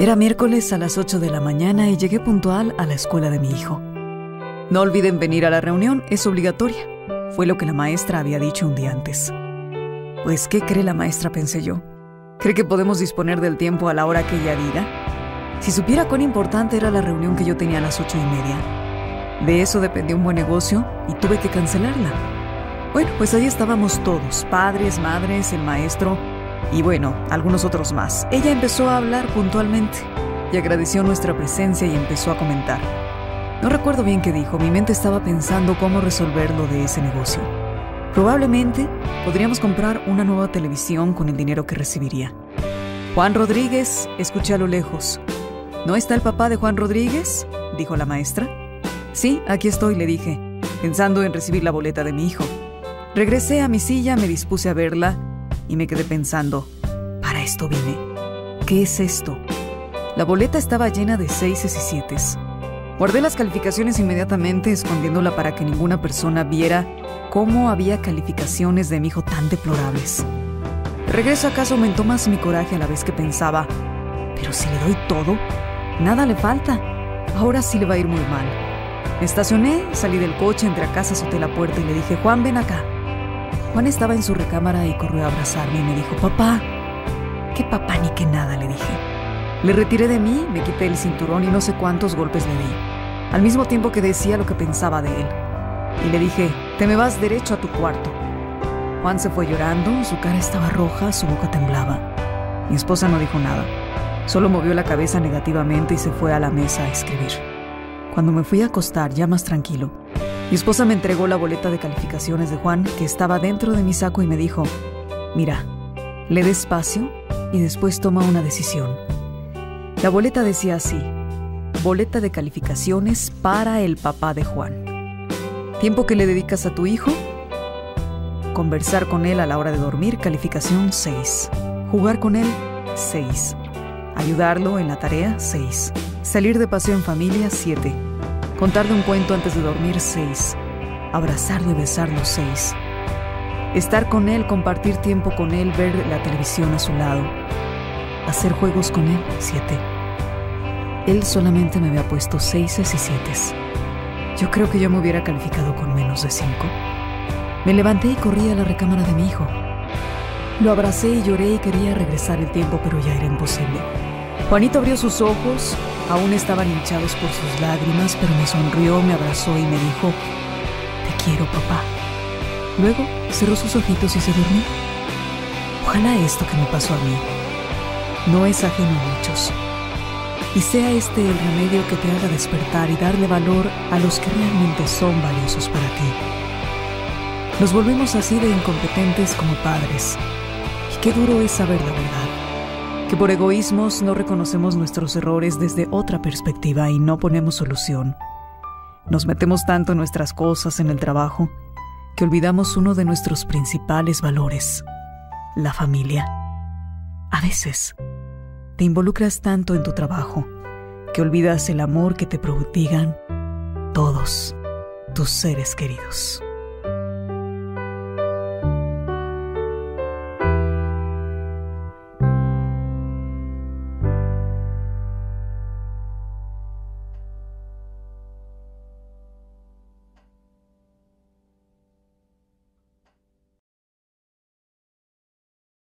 Era miércoles a las 8 de la mañana y llegué puntual a la escuela de mi hijo. No olviden venir a la reunión, es obligatoria. Fue lo que la maestra había dicho un día antes. Pues, ¿qué cree la maestra?, pensé yo. ¿Cree que podemos disponer del tiempo a la hora que ella diga? Si supiera cuán importante era la reunión que yo tenía a las 8:30. De eso dependía un buen negocio y tuve que cancelarla. Bueno, pues ahí estábamos todos, padres, madres, el maestro y bueno, algunos otros más. Ella empezó a hablar puntualmente y agradeció nuestra presencia y empezó a comentar. No recuerdo bien qué dijo, mi mente estaba pensando cómo resolver lo de ese negocio. Probablemente podríamos comprar una nueva televisión con el dinero que recibiría. Juan Rodríguez, escuché a lo lejos. ¿No está el papá de Juan Rodríguez?, dijo la maestra. Sí, aquí estoy, le dije, pensando en recibir la boleta de mi hijo. Regresé a mi silla, me dispuse a verla y me quedé pensando, para esto vine. ¿Qué es esto? La boleta estaba llena de 6 y 7. Guardé las calificaciones inmediatamente, escondiéndola para que ninguna persona viera cómo había calificaciones de mi hijo tan deplorables. De regreso a casa aumentó más mi coraje a la vez que pensaba, pero si le doy todo, nada le falta. Ahora sí le va a ir muy mal. Me estacioné, salí del coche, entré a casa, azoté la puerta y le dije, Juan, ven acá. Juan estaba en su recámara y corrió a abrazarme y me dijo, papá. ¿Qué papá ni qué nada?, le dije. Le retiré de mí, me quité el cinturón y no sé cuántos golpes le di, al mismo tiempo que decía lo que pensaba de él. Y le dije, te me vas derecho a tu cuarto. Juan se fue llorando, su cara estaba roja, su boca temblaba. Mi esposa no dijo nada, solo movió la cabeza negativamente y se fue a la mesa a escribir. Cuando me fui a acostar, ya más tranquilo, mi esposa me entregó la boleta de calificaciones de Juan, que estaba dentro de mi saco, y me dijo, mira, lee despacio y después toma una decisión. La boleta decía así, boleta de calificaciones para el papá de Juan. Tiempo que le dedicas a tu hijo, conversar con él a la hora de dormir, calificación 6. Jugar con él, 6. Ayudarlo en la tarea, 6. Salir de paseo en familia, 7. Contarle un cuento antes de dormir, 6. Abrazarlo y besarlo, 6. Estar con él, compartir tiempo con él, ver la televisión a su lado. Hacer juegos con él, 7. Él solamente me había puesto 6 y 7. Yo creo que yo me hubiera calificado con menos de 5. Me levanté y corrí a la recámara de mi hijo. Lo abracé y lloré y quería regresar el tiempo, pero ya era imposible. Juanito abrió sus ojos, aún estaban hinchados por sus lágrimas, pero me sonrió, me abrazó y me dijo, te quiero, papá. Luego cerró sus ojitos y se durmió. Ojalá esto que me pasó a mí no es ajeno a muchos, y sea este el remedio que te haga despertar y darle valor a los que realmente son valiosos para ti. Nos volvemos así de incompetentes como padres, y qué duro es saber la verdad, que por egoísmos no reconocemos nuestros errores desde otra perspectiva y no ponemos solución. Nos metemos tanto en nuestras cosas, en el trabajo, que olvidamos uno de nuestros principales valores, la familia. A veces te involucras tanto en tu trabajo que olvidas el amor que te prodigan todos tus seres queridos.